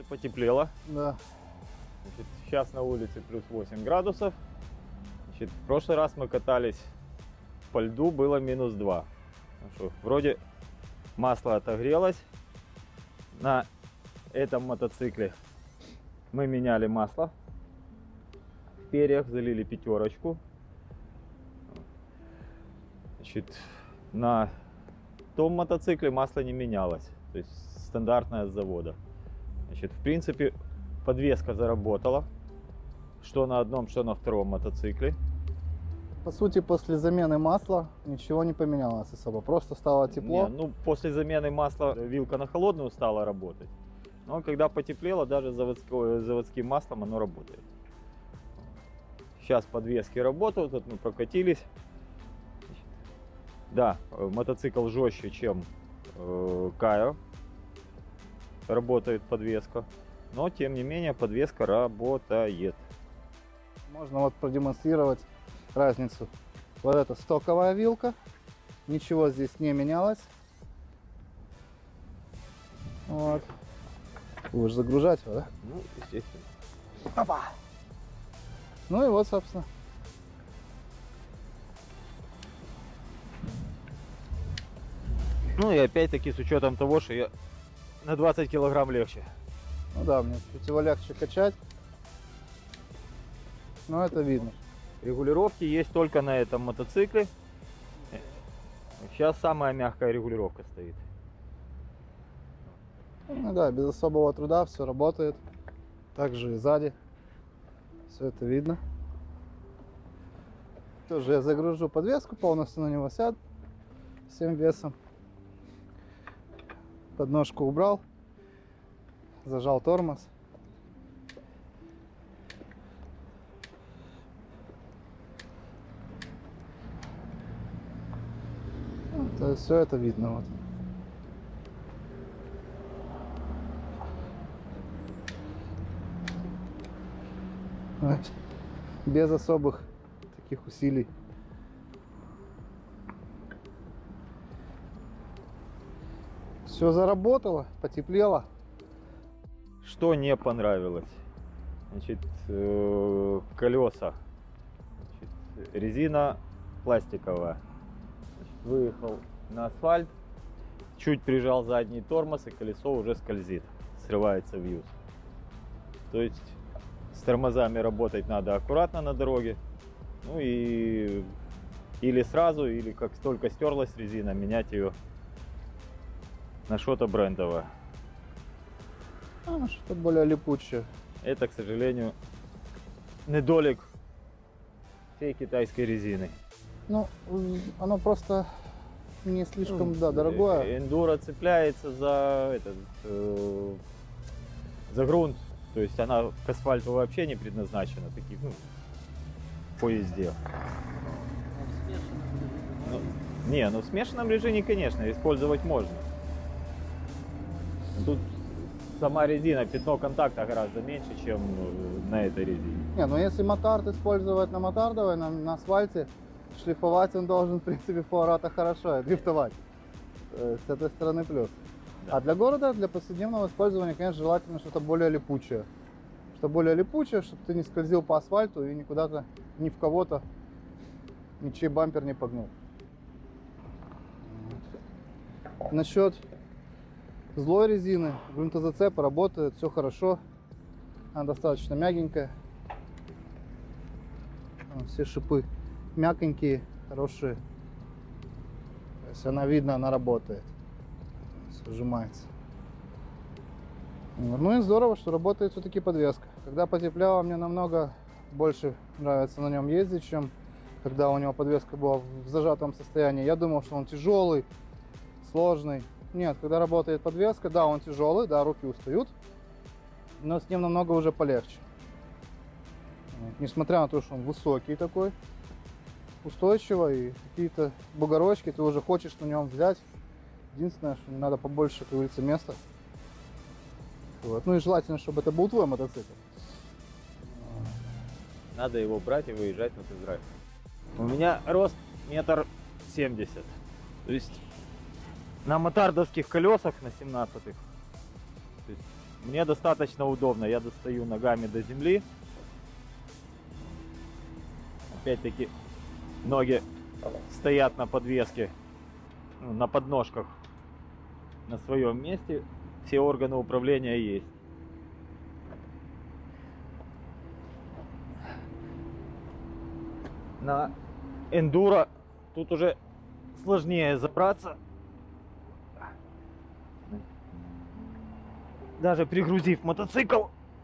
потеплело. Да. Значит, сейчас на улице плюс 8 градусов. Значит, в прошлый раз мы катались по льду, было минус 2. Ну что, вроде масло отогрелось. На этом мотоцикле мы меняли масло. В перьях залили пятерочку. Значит, на том мотоцикле масло не менялось. То есть стандартное с завода. Значит, в принципе, подвеска заработала. Что на одном, что на втором мотоцикле. По сути, после замены масла ничего не поменялось особо. Просто стало тепло. Не, ну, после замены масла вилка на холодную стала работать. Но когда потеплело, даже заводским маслом оно работает. Сейчас подвески работают, вот мы прокатились. Да, мотоцикл жестче, чем Кайо. Работает подвеска. Но, тем не менее, подвеска работает. Можно вот продемонстрировать разницу. Вот это стоковая вилка. Ничего здесь не менялось. Вот. Будешь загружать его, да? Ну, естественно. Опа! Ну и вот, собственно. Ну и опять-таки с учетом того, что я на 20 килограмм легче. Ну да, мне чуть его легче качать. Но это видно. Регулировки есть только на этом мотоцикле. Сейчас самая мягкая регулировка стоит. Ну да, без особого труда все работает. Также и сзади. Все это видно. Тоже я загружу подвеску, полностью на него сяду всем весом. Подножку убрал. Зажал тормоз. То есть все это видно. Вот. Вот. Без особых таких усилий. Все заработало, потеплело. Что не понравилось? Значит, колеса. Значит, резина пластиковая. Значит, выехал на асфальт, чуть прижал задний тормоз, и колесо уже скользит, срывается в юз. То есть с тормозами работать надо аккуратно на дороге. Ну и или сразу, или как только стерлась резина, менять ее на что-то брендовое. Что-то более липучее. Это, к сожалению, недолик всей китайской резины. Ну, оно просто не слишком, да, дорогое. Эндуро цепляется за за грунт. То есть она к асфальту вообще не предназначена, таких, ну, по езде. Ну, в смешанном режиме, конечно, использовать можно. Тут сама резина, пятно контакта гораздо меньше, чем на этой резине. Не, ну если мотард использовать на мотардовой, на асфальте, шлифовать он должен, в принципе, в поворотах хорошо, и дрифтовать. С этой стороны плюс. Да. А для города, для повседневного использования, конечно, желательно что-то более липучее. Что более липучее, чтобы ты не скользил по асфальту и никуда-то, ни в кого-то, ничей бампер не погнул. Насчет злой резины, грунтозацеп работает, все хорошо. Она достаточно мягенькая. Все шипы мягенькие, хорошие. То есть она видно, она работает. Все сжимается. Ну и здорово, что работает все-таки подвеска. Когда потепляло, мне намного больше нравится на нем ездить, чем когда у него подвеска была в зажатом состоянии. Я думал, что он тяжелый, сложный. Нет, когда работает подвеска, да, он тяжелый, да, руки устают, но с ним намного уже полегче. Несмотря на то, что он высокий такой, устойчивый, и какие-то бугорочки ты уже хочешь на нем взять. Единственное, что не надо побольше, как говорится, места. Вот. Ну и желательно, чтобы это был твой мотоцикл. Надо его брать и выезжать на тест-драйв. У меня рост 1,70 м. То есть на мотардовских колесах на 17-х Мне достаточно удобно. Я достаю ногами до земли. Опять-таки ноги стоят на подвеске, на подножках, на своем месте. Все органы управления есть. На эндуро тут уже сложнее забраться. Даже пригрузив мотоцикл,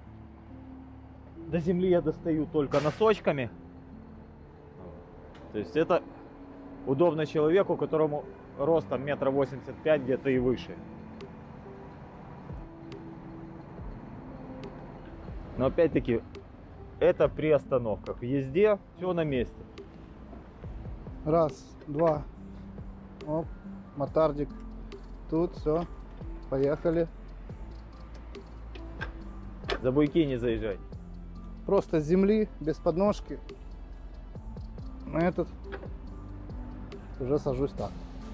до земли я достаю только носочками. То есть это удобно человеку, которому ростом 1,85 м где-то и выше. Но опять-таки это при остановках. В езде все на месте. Раз, два. Оп, мотардик. Тут все. Поехали. За буйки не заезжай. Просто с земли, без подножки. На этот уже сажусь так.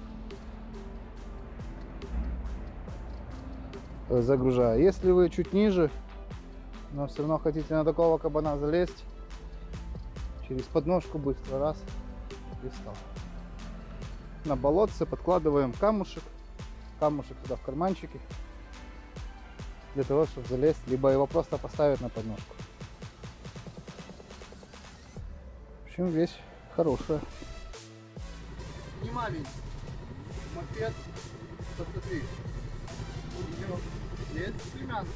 Загружаю. Если вы чуть ниже, но все равно хотите на такого кабана залезть, через подножку быстро раз и встал. На болотце подкладываем камушек. Камушек сюда в карманчике. Для того, чтобы залезть, либо его просто поставить на подножку. В общем, вещь хорошая. Не маленький. Мопед. Посмотри. Есть стремянка.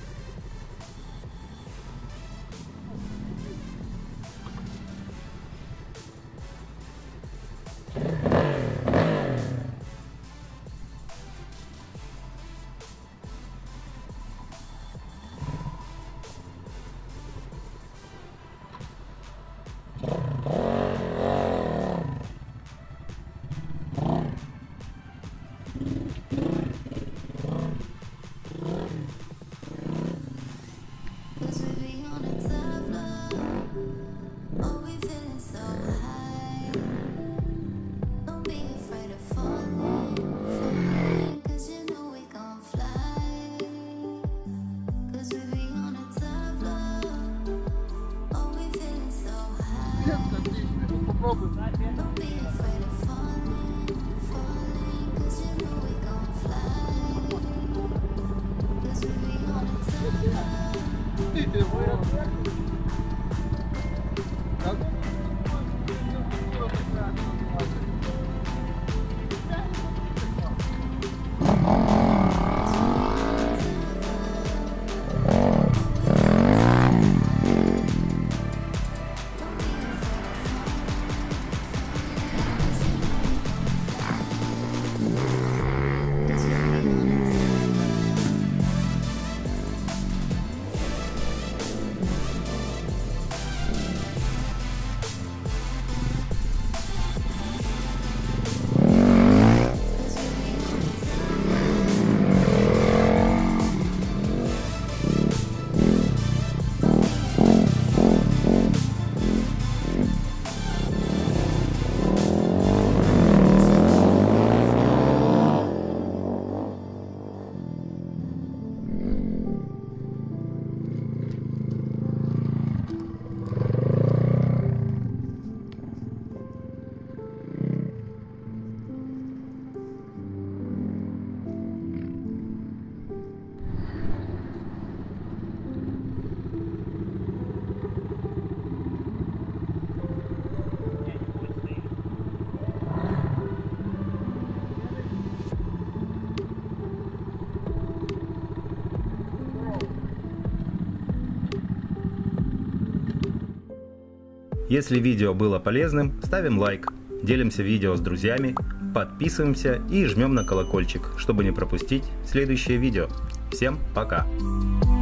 Если видео было полезным, ставим лайк, делимся видео с друзьями, подписываемся и жмем на колокольчик, чтобы не пропустить следующее видео. Всем пока!